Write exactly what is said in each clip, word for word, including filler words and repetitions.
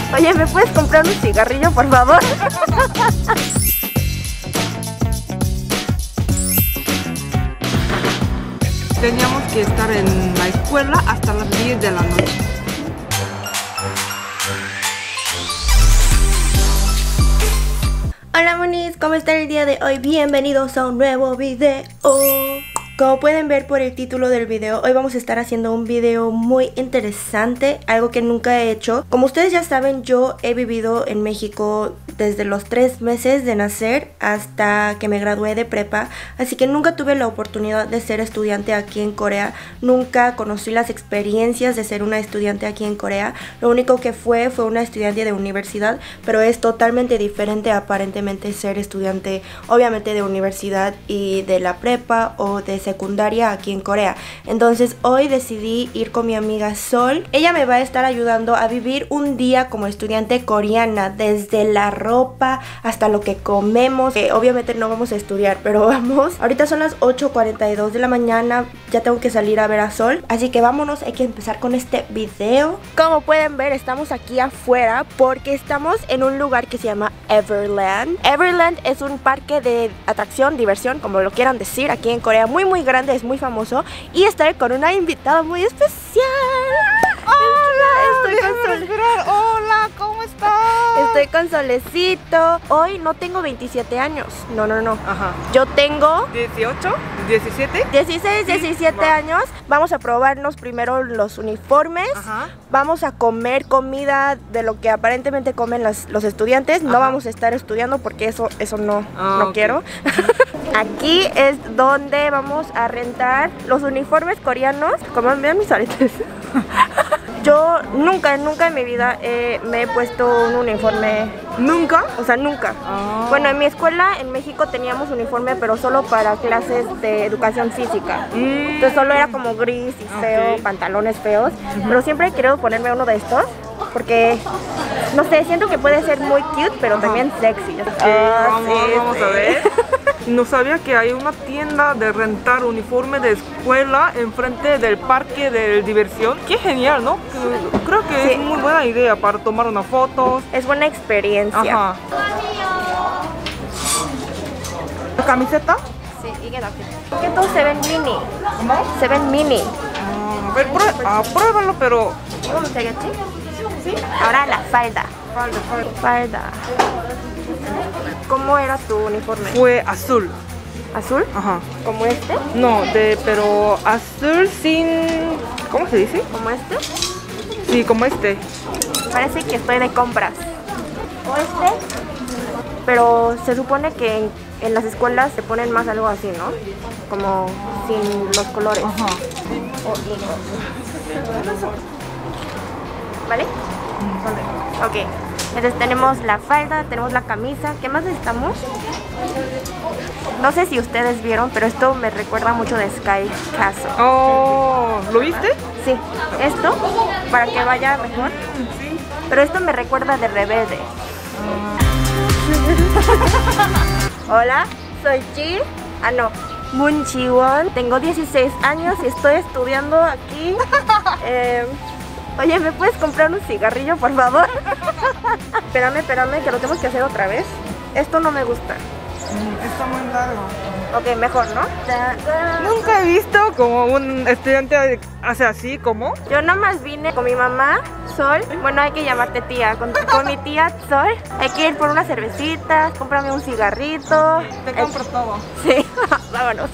Oye, ¿me puedes comprar un cigarrillo, por favor? Teníamos que estar en la escuela hasta las diez de la noche. Hola monis, ¿cómo están el día de hoy? Bienvenidos a un nuevo video. Como pueden ver por el título del video, hoy vamos a estar haciendo un video muy interesante, algo que nunca he hecho. Como ustedes ya saben, yo he vivido en México desde los tres meses de nacer hasta que me gradué de prepa, así que nunca tuve la oportunidad de ser estudiante aquí en Corea. Nunca conocí las experiencias de ser una estudiante aquí en Corea. Lo único que fue fue una estudiante de universidad, pero es totalmente diferente aparentemente ser estudiante obviamente de universidad y de la prepa o de secundaria aquí en Corea. Entonces hoy decidí ir con mi amiga Sol. Ella me va a estar ayudando a vivir un día como estudiante coreana, desde la ropa hasta lo que comemos, que obviamente no vamos a estudiar, pero vamos. Ahorita son las ocho cuarenta y dos de la mañana, ya tengo que salir a ver a Sol, así que vámonos, hay que empezar con este video. Como pueden ver, estamos aquí afuera porque estamos en un lugar que se llama Everland. Everland es un parque de atracción, diversión, como lo quieran decir, aquí en Corea, muy muy grande, es muy famoso, y estaré con una invitada muy especial. Hola, estoy con Sol. Hola, ¿cómo estás? Estoy con Solecito. Hoy no tengo veintisiete años. No, no, no. Ajá. Yo tengo dieciocho, diecisiete. dieciséis, diecisiete va. años. Vamos a probarnos primero los uniformes. Ajá. Vamos a comer comida de lo que aparentemente comen los, los estudiantes. No Ajá. vamos a estar estudiando porque eso, eso no, Ah, no okay. quiero. Aquí es donde vamos a rentar los uniformes coreanos. Como vean mis aretes. Yo nunca, nunca en mi vida eh, me he puesto un uniforme. ¿Nunca? O sea, nunca. Ah. Bueno, en mi escuela en México teníamos uniforme, pero solo para clases de educación física. Mm. Entonces solo era como gris y feo, Ok. pantalones feos. Pero siempre he querido ponerme uno de estos porque, no sé, siento que puede ser muy cute, pero Ajá. también sexy. Ok, Ah, vamos, sí, vamos sí. a ver. No sabía que hay una tienda de rentar uniforme de escuela enfrente del parque de diversión. Qué genial, ¿no? Que- Creo que Sí. es muy buena idea para tomar unas fotos. Es buena experiencia. Ajá. ¿La camiseta? Sí, y que que todos se ven mini. ¿Cómo? Se ven mini. Ah, a ver, prue- ah, pruébalo, pero... ¿Cómo se llama? Sí. Ahora la falda. Falda, falda. Falda. ¿Cómo era tu uniforme? Fue azul. ¿Azul? Ajá. ¿Como este? No, de, pero azul sin... ¿Cómo se dice? ¿Como este? Sí, como este. Parece que estoy de compras. ¿O este? Pero se supone que en, en las escuelas se ponen más algo así, ¿no? Como sin los colores. Ajá. O hijos. ¿Vale? Vale. Ok. Entonces tenemos la falda, tenemos la camisa. ¿Qué más necesitamos? No sé si ustedes vieron, pero esto me recuerda mucho de Sky Castle. Oh, ¿lo viste? Sí, esto, para que vaya mejor. Sí. Pero esto me recuerda de Rebelde. Hola, soy Ji. Ah, no, Moon Ji-won. Tengo dieciséis años y estoy estudiando aquí. Eh, oye, ¿me puedes comprar un cigarrillo, por favor? Espérame, espérame, que lo tenemos que hacer otra vez. Esto no me gusta. Está muy largo. Ok, mejor, ¿no? Nunca he visto como un estudiante hace así, como. Yo nomás vine con mi mamá, Sol. Bueno, hay que llamarte tía. Con, con mi tía Sol. Hay que ir por unas cervecitas, cómprame un cigarrito. Te compro todo. Sí, vámonos.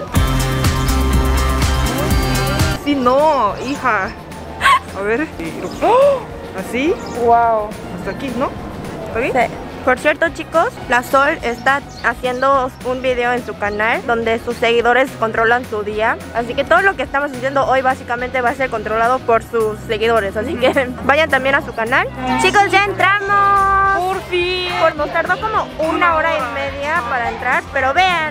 Sí, no, hija. A ver. ¡Oh! Así, Wow. hasta aquí, ¿no? ¿Está bien? Sí. Por cierto, chicos, la Sol está haciendo un video en su canal donde sus seguidores controlan su día. Así que todo lo que estamos haciendo hoy básicamente va a ser controlado por sus seguidores. Así que vayan también a su canal. Chicos, ya entramos. Por fin. Pues nos tardó como una hora y media para entrar, pero vean.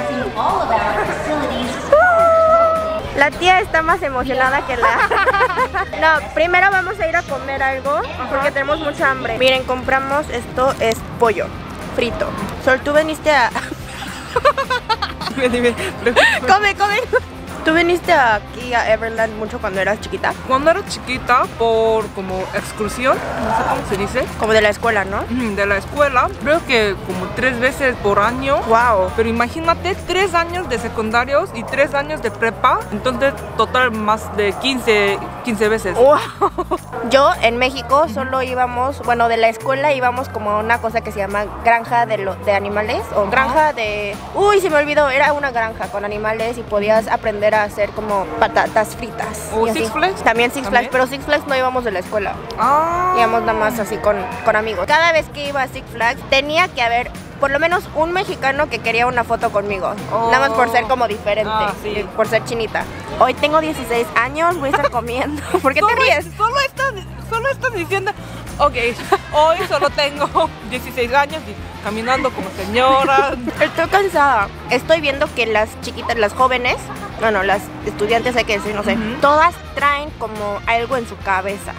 La tía está más emocionada que la... No, primero vamos a ir a comer algo porque tenemos mucha hambre. Miren, compramos esto, es pollo frito. Sol, tú veniste a... Ven, ven. Come, come. ¿Tú viniste aquí a Everland mucho cuando eras chiquita? Cuando era chiquita, por como excursión, no sé cómo se dice. Como de la escuela, ¿no? De la escuela, creo que como tres veces por año. Wow. Pero imagínate, tres años de secundarios y tres años de prepa, entonces total más de quince, quince veces. Wow. Yo en México solo íbamos, bueno, de la escuela íbamos como a una cosa que se llama granja de, lo, de animales o granja de... Uy, se me olvidó, era una granja con animales y podías aprender a hacer como patatas fritas. ¿O y Six así. Flags? También Six ¿También? Flags, pero Six Flags no íbamos de la escuela. Ah. Íbamos nada más así con, con amigos. Cada vez que iba a Six Flags tenía que haber por lo menos un mexicano que quería una foto conmigo. Oh. Nada más por ser como diferente, Ah, sí. por ser chinita. Hoy tengo dieciséis años, voy a estar comiendo. ¿Por qué te Solo- ríes? Solo estás, solo estás diciendo, ok, hoy solo tengo dieciséis años y caminando como señora. Estoy cansada. Estoy viendo que las chiquitas, las jóvenes, bueno, las estudiantes, hay que decir, no sé, Ujú. todas traen como algo en su cabeza.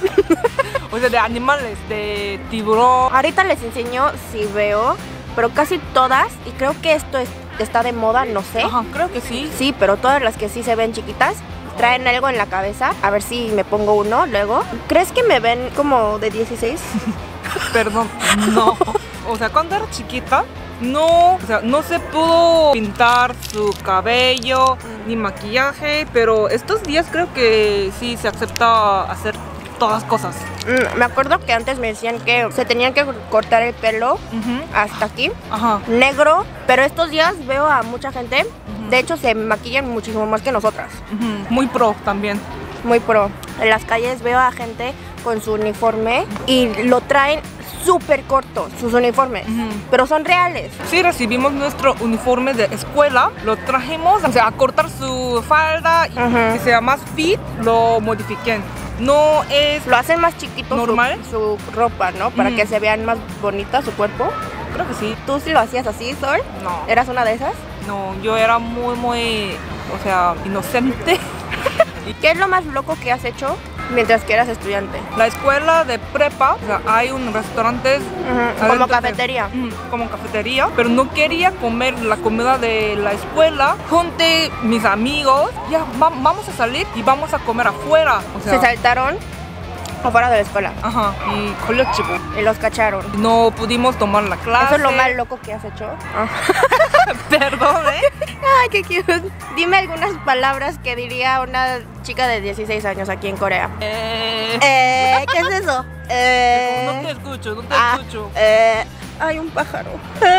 O sea, de animales, de tiburón. Ahorita les enseño si veo, pero casi todas, y creo que esto es, está de moda, no sé. Ajá, creo que sí. Sí, pero todas las que sí se ven chiquitas traen algo en la cabeza. A ver si me pongo uno luego. ¿Crees que me ven como de dieciséis? Perdón, no. O sea, cuando era chiquita, no, o sea, no se pudo pintar su cabello ni maquillaje, pero estos días creo que sí se acepta hacer todas cosas. Mm, me acuerdo que antes me decían que se tenían que cortar el pelo Ujú. hasta aquí, Ajá. negro, pero estos días veo a mucha gente, de hecho se maquillan muchísimo más que nosotras. Ujú. Muy pro también. Muy pro. En las calles veo a gente con su uniforme y lo traen súper corto, sus uniformes, Ujú. pero son reales. Sí, recibimos nuestro uniforme de escuela, lo trajimos, o sea, a cortar su falda y Ujú. que sea más fit, lo modifiquen. No es, Lo hacen más chiquito su- ¿Normal? Su, ropa, ¿no? Para Ujú. que se vean más bonita su cuerpo. creo que sí. ¿Tú sí lo hacías así, Sol? No, ¿Eras una de esas? no, yo era muy, muy, o sea, inocente. ¿Qué es lo más loco que has hecho mientras que eras estudiante? La escuela de prepa, o sea, hay un restaurante Ujú, adentro como de- cafetería. Ujú, como cafetería, pero no quería comer la comida de la escuela. Junté mis amigos, ya va- vamos a salir y vamos a comer afuera. O sea, Se saltaron afuera de la escuela ajá, y colectivo. y los cacharon. No pudimos tomar la clase. ¿Eso es lo más loco que has hecho? Perdón, ¿eh? Ay, qué cute. Dime algunas palabras que diría una chica de dieciséis años aquí en Corea. Eh, Eh, ¿qué es eso? Eh, no te escucho, no te ah, escucho. eh, hay un pájaro.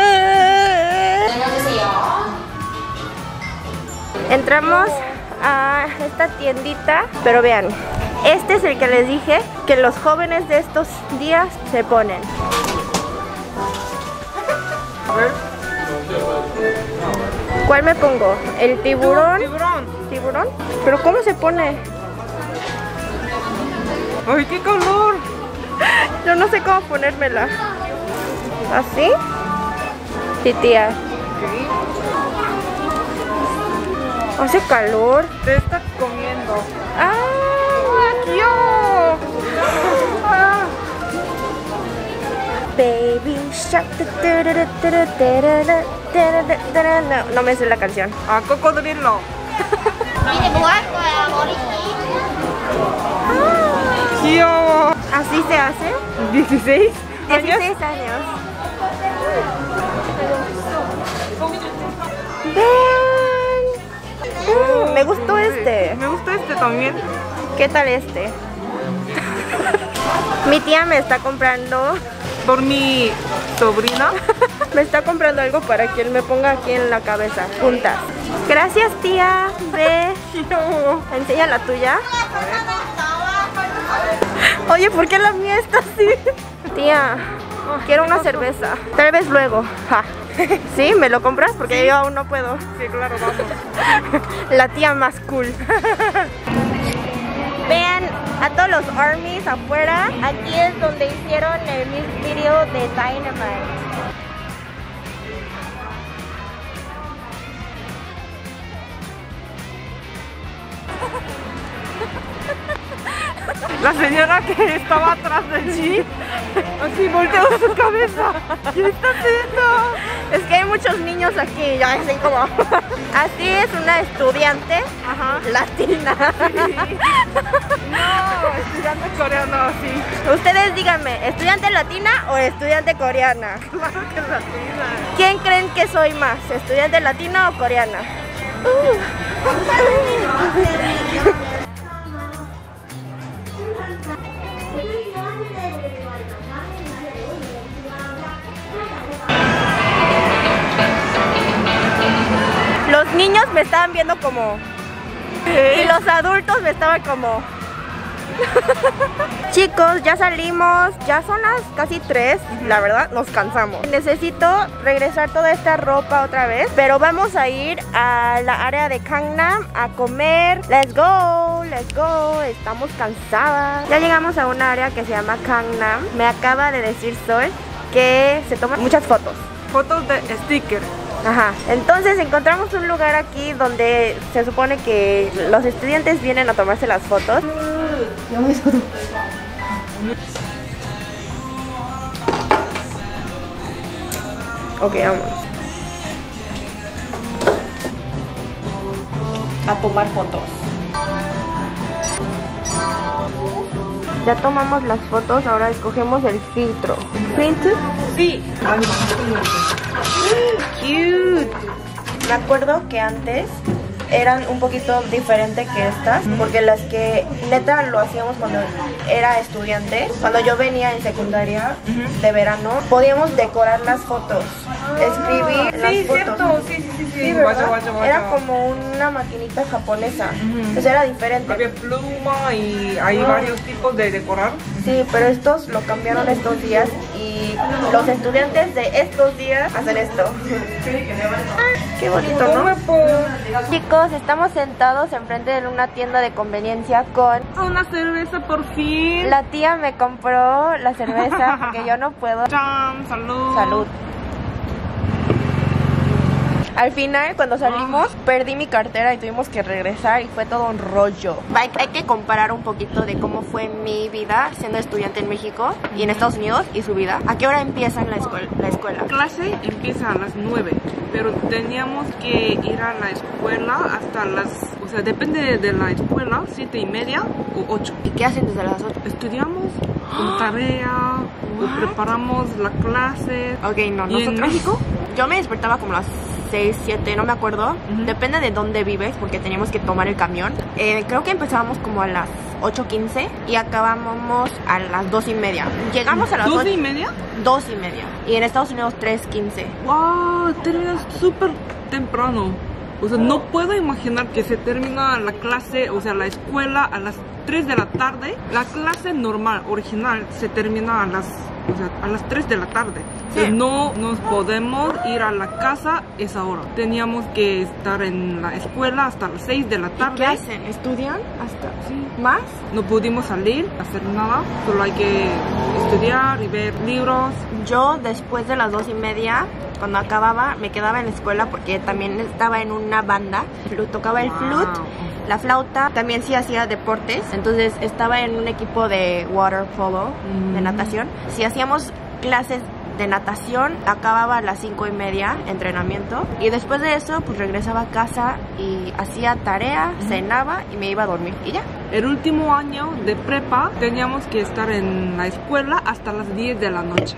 Eh. Entramos a esta tiendita, pero vean, este es el que les dije que los jóvenes de estos días se ponen. A ver. ¿Cuál me pongo? ¿El tiburón? Tiburón. ¿Tiburón? ¿Pero cómo se pone? Ay, qué calor. Yo no sé cómo ponérmela. ¿Así? Sí, tía. Hace calor. Te estás comiendo. ¡Ah! ¡Yo! Ah. Baby Shark. No, no me sé la canción. Ah, cocodrilo. Yo. ¿Así se hace? ¿dieciséis años? dieciséis años. Ven. Mm, me gustó este. Me gusta este también. ¿Qué tal este? Mi tía me está comprando, Por mi sobrina. me está comprando algo para que él me ponga aquí en la cabeza, juntas. Gracias, tía. Ve, Yo. enseña la tuya. Oye, ¿por qué la mía está así? Tía, quiero una cerveza. Tal vez luego. Ja. ¿Sí? ¿Me lo compras? Porque yo aún no puedo. Sí, claro, vamos. La tía más cool. Vean a todos los armies afuera. Aquí es donde hicieron el music video de Dynamite. La señora que estaba atrás de G, así volteó su cabeza. ¿Qué está haciendo? Es que hay muchos niños aquí, ya así como... Así es una estudiante. Ajá. Latina. Sí. No, estudiante coreano, sí. Ustedes díganme, ¿estudiante latina o estudiante coreana? Claro que latina. ¿Quién creen que soy más? ¿Estudiante latina o coreana? Uh. Los niños me estaban viendo como... ¿Qué? Y los adultos me estaban como... Chicos, ya salimos, ya son las casi tres, la verdad nos cansamos. Necesito regresar toda esta ropa otra vez, pero vamos a ir a la área de Gangnam a comer. Let's go, let's go, estamos cansadas. Ya llegamos a una área que se llama Gangnam. Me acaba de decir Sol que se toman muchas fotos. Fotos de sticker. Ajá, entonces encontramos un lugar aquí donde se supone que los estudiantes vienen a tomarse las fotos. Ok, vamos a tomar fotos. Ya tomamos las fotos, ahora escogemos el filtro. ¿Filtro? Sí. Cute. Me acuerdo que antes eran un poquito diferentes que estas, porque las que neta lo hacíamos cuando era estudiante, cuando yo venía en secundaria de verano, podíamos decorar las fotos, escribir sí, las fotos. Cierto. Sí, sí, sí, sí. Sí, ¿verdad? Guacha, guacha, guacha. Era como una maquinita japonesa, entonces era diferente. Había pluma y hay Ah. varios tipos de decorar. Sí, pero estos lo cambiaron estos días y los estudiantes de estos días hacen esto. Qué bonito, ¿no? Chicos, estamos sentados enfrente de una tienda de conveniencia con... Una cerveza por fin. La tía me compró la cerveza porque yo no puedo. Chan, salud. Salud. Al final, cuando salimos, perdí mi cartera y tuvimos que regresar y fue todo un rollo. Hay, hay que comparar un poquito de cómo fue mi vida siendo estudiante en México y en Estados Unidos y su vida. ¿A qué hora empieza la escuela? La escuela? La clase empieza a las nueve, pero teníamos que ir a la escuela hasta las... O sea, depende de la escuela, siete y media o ocho. ¿Y qué hacen desde las ocho? Estudiamos con tarea, o preparamos la clase. Ok, no, ¿Y en nosotros... México? Yo me despertaba como las seis, siete, no me acuerdo. Uh-huh. Depende de dónde vives, porque teníamos que tomar el camión. Eh, creo que empezábamos como a las ocho quince y acabábamos a las dos y media. Llegamos a las ¿Dos y media? Dos y media. Y en Estados Unidos tres quince. ¡Wow! Terminas súper temprano. O sea, no puedo imaginar que se termina la clase, o sea, la escuela a las tres de la tarde. La clase normal, original, se termina a las... O sea, a las tres de la tarde. Sí. O sea, no nos podemos ir a la casa esa hora. Teníamos que estar en la escuela hasta las seis de la tarde. ¿Y qué hacen? ¿Estudian hasta sí. más? No pudimos salir, hacer nada. Solo hay que estudiar y ver libros. Yo después de las dos y media, cuando acababa, me quedaba en la escuela porque también estaba en una banda. Tocaba el wow. flute. La flauta, también sí hacía deportes, entonces estaba en un equipo de water polo, mm. de natación. Si hacíamos clases de natación, acababa a las cinco y media, entrenamiento, y después de eso, pues regresaba a casa y hacía tarea, mm. cenaba y me iba a dormir, y ya. El último año de prepa, teníamos que estar en la escuela hasta las diez de la noche.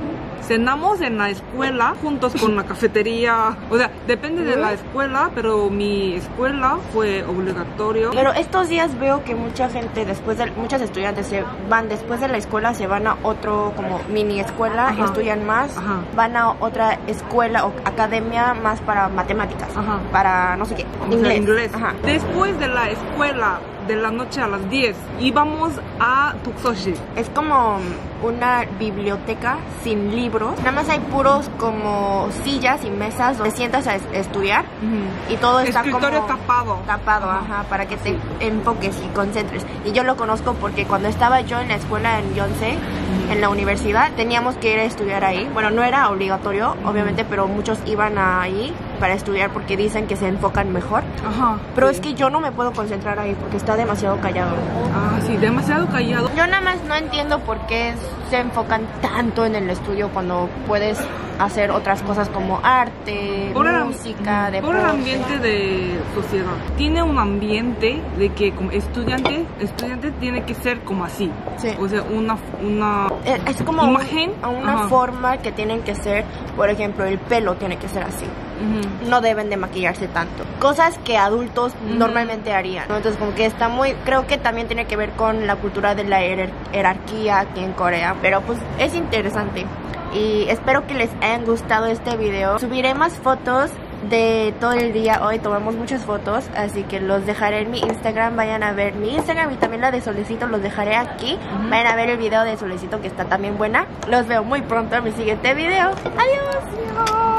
Cenamos en la escuela juntos con la cafetería. O sea, depende de la escuela, pero mi escuela fue obligatorio. Pero estos días veo que mucha gente, después de muchos estudiantes se van después de la escuela, se van a otro como mini escuela, ajá. estudian más, ajá. van a otra escuela o academia más para matemáticas, ajá. para no sé qué, o inglés. Sea, inglés. Ajá. Después de la escuela, de la noche a las diez, íbamos a Tuksoshi. Es como una biblioteca sin libros, nada más hay puros como sillas y mesas donde sientas a estudiar uh-huh. y todo está escritorio como tapado tapado, uh-huh. ajá, para que te enfoques y concentres. Y yo lo conozco porque cuando estaba yo en la escuela en Yonsei, en la universidad, teníamos que ir a estudiar ahí. Bueno, no era obligatorio, obviamente, pero muchos iban ahí para estudiar porque dicen que se enfocan mejor. Ajá. Pero sí. es que yo no me puedo concentrar ahí porque está demasiado callado. Ah, sí, demasiado callado. Yo nada más no entiendo por qué se enfocan tanto en el estudio cuando puedes hacer otras cosas como arte, por música, el, deporte. por el ambiente de sociedad. Tiene un ambiente de que como estudiante, estudiante tiene que ser como así. Sí. O sea, una, una Es como imagen, un, una ajá. forma que tienen que ser. Por ejemplo, el pelo tiene que ser así. Uh-huh. No deben de maquillarse tanto. Cosas que adultos Uh-huh. normalmente harían, ¿no? Entonces como que está muy... Creo que también tiene que ver con la cultura de la hier- jerarquía aquí en Corea. Pero pues es interesante. Y espero que les hayan gustado este video. Subiré más fotos de todo el día hoy. Tomamos muchas fotos, así que los dejaré en mi Instagram. Vayan a ver mi Instagram y también la de Solecito. Los dejaré aquí. Uh-huh. Vayan a ver el video de Solecito, que está también buena. Los veo muy pronto en mi siguiente video. Adiós.